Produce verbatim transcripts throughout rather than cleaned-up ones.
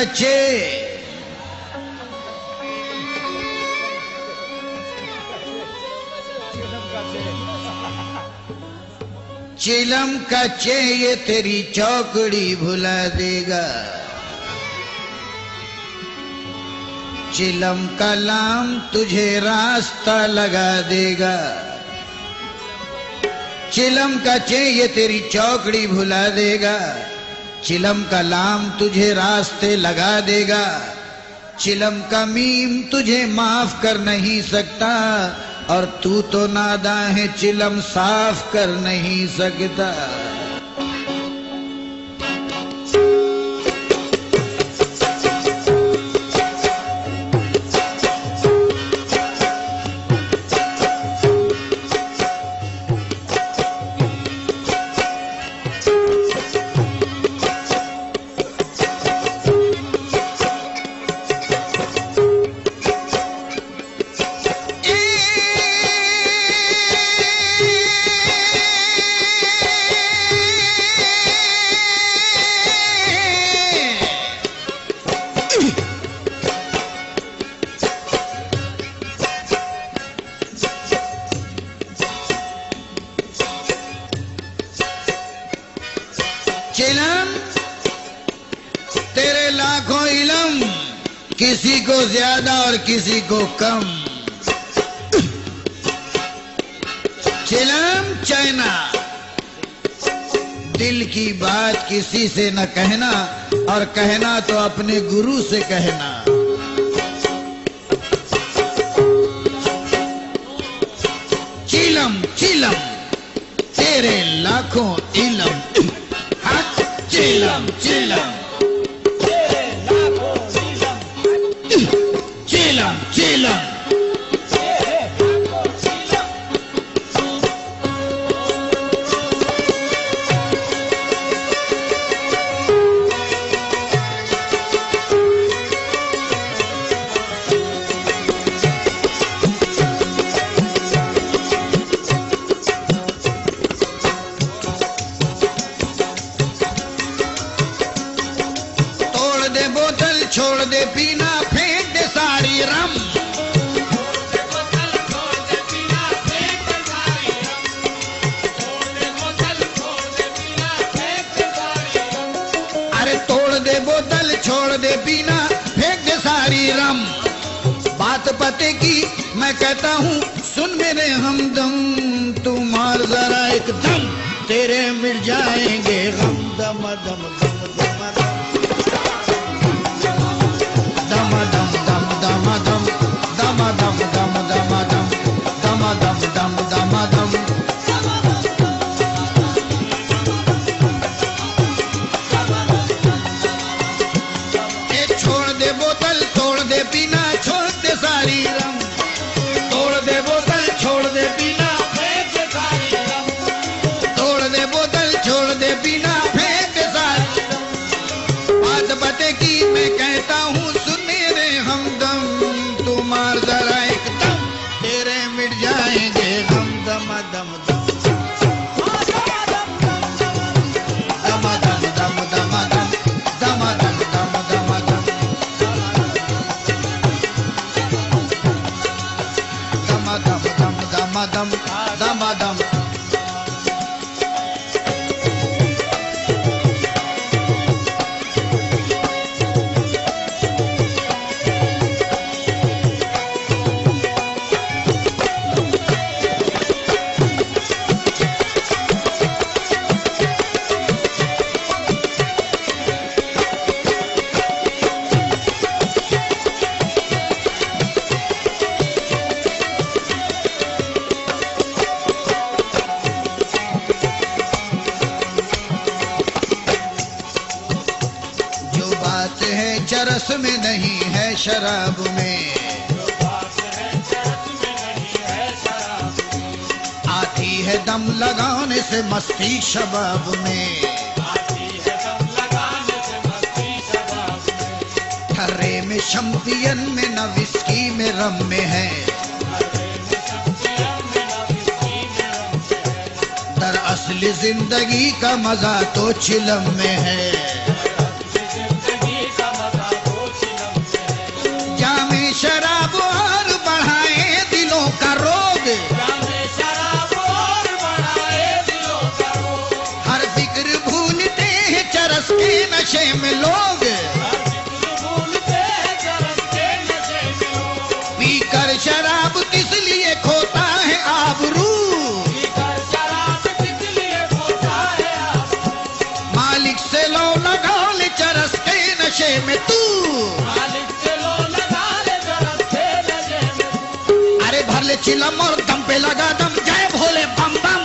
चे चिलम का चे ये तेरी चौकड़ी भुला देगा। चिलम का लाम तुझे रास्ता लगा देगा। चिलम का चे ये तेरी चौकड़ी भुला देगा। चिलम का लाम तुझे रास्ते लगा देगा। चिलम का मीम तुझे माफ कर नहीं सकता और तू तो नादां है चिलम साफ कर नहीं सकता। चिलम तेरे लाखों इलम, किसी को ज्यादा और किसी को कम। चिलम चैना, दिल की बात किसी से न कहना और कहना तो अपने गुरु से कहना। चिलम चिलम तेरे लाखों इलम, चिलम चिलम तेरे लाखों इलम, चिलम चिलम तेरे लाखों छोड़ दे पीना, फेंक दे सारी रम। अरे तोड़ दे बोतल, छोड़ दे पीना, फेंक दे सारी रम। बात पते की मैं कहता हूँ सुन मेरे हमदम, तू मार जरा एक दम, तेरे मिट जाएंगे गम। दम दम दम चरस में नहीं है शराब में, आती है दम लगाने से मस्ती शबाब में। ठर्रे में शम्पियन में न विस्की में रम में है, दरअसल जिंदगी का मजा तो चिलम में है। दम पे लगा दम, जय भोले बम बम।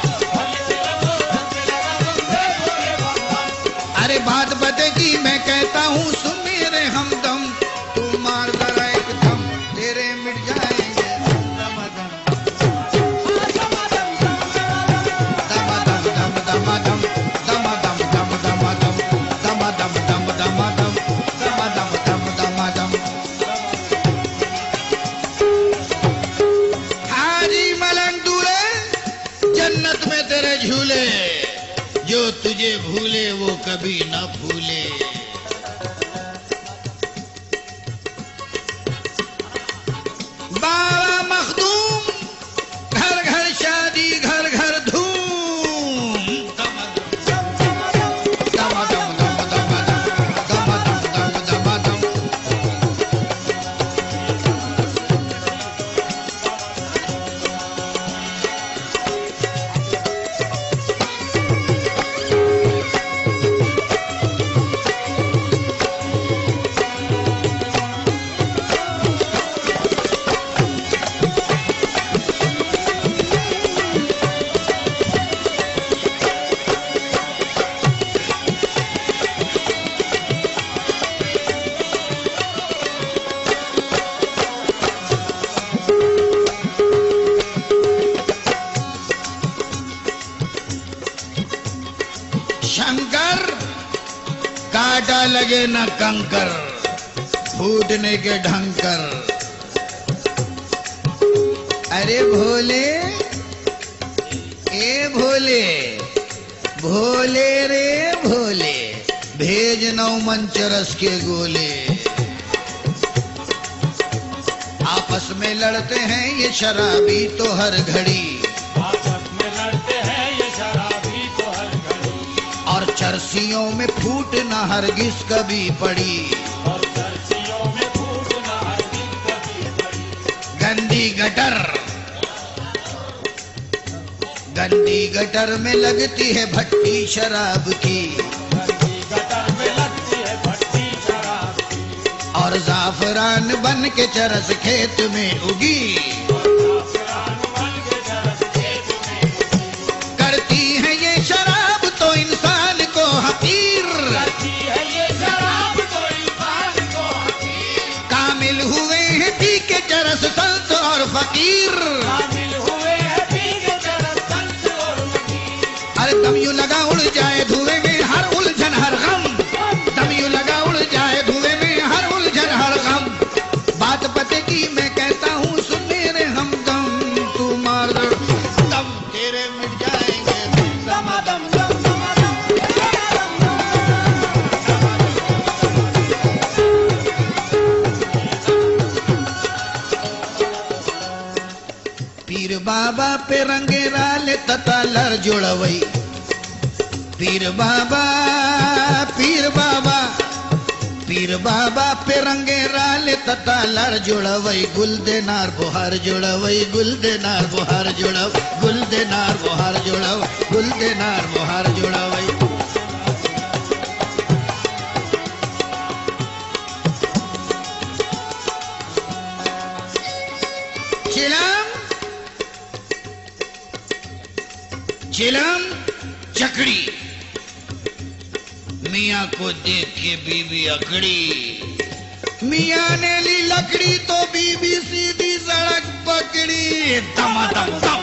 अरे बात बते की मैं कहता हूँ सुन मेरे हमदम, तू मार जरा एक दम तेरे मिट जाएंगे दमादम दमादम दमादम दमादम दमादम दमादम दमादम दमादम दमादम। हाजी मलंग दूल्हे जन्नत में तेरे झूले, जो तुझे भूले वो कभी न भूले। बाबा मखदूम घर घर शादी घर घर धूम, दमादम दमादम दमादम दमादम। शंकर काटा लगे न कंकर, फूटने के ढंकर। अरे भोले ए भोले, भोले रे भोले, भेज नौ मंचरस के गोले। आपस में लड़ते हैं ये शराबी तो हर घड़ी, आपस में लड़ते हैं ये शराबी तो हर घड़ी, और चरसियों में फूट न हरगिज कभी पड़ी, और चर्चियों में फूट न हरगिज कभी पड़ी। गंदी गटर गंदी गटर में लगती है भट्टी शराब की, गंदी गटर में लगती है भट्टी शराब की, और जाफरान बन के चरस खेत में उगी, और जाफरान बन के चरस खेत में उगी। करती है ये शराब तो इंसान को हकीर, करती है ये शराब तो इंसान को हकीर। कामिल हुए हैं पी के चरस संत और फकीर। शामिल हुए हैं पी के चरस संत और फकीर। अरे दम यूं लगा उड़ जाए धुएं में हर उलझन हर गम, दम यूं लगा उड़ जाए धुएं में हर उलझन हर गम। बात पते की मैं कहता हूँ सुन मेरे हमदम, तू मार दम तेरे मिट जाएंगे दमादम दम दमादम। पीर बाबा पे रंगे राले तता लर जुड़वई, पीर बाबा पीर बाबा पीर बाबा पे रंगे राले तता लर जुड़वई, गुल देनार बुहार जुड़वई, गुल देनार बुहार जुड़व, गुल देनार बुहार जुड़व, गुल देनार बुहार जुड़वई। चिलम चिलम चकड़ी, मियाँ को देख के बीबी अकड़ी, मियाँ ने ली लकड़ी तो बीबी सीधी सड़क पकड़ी, दमादम दम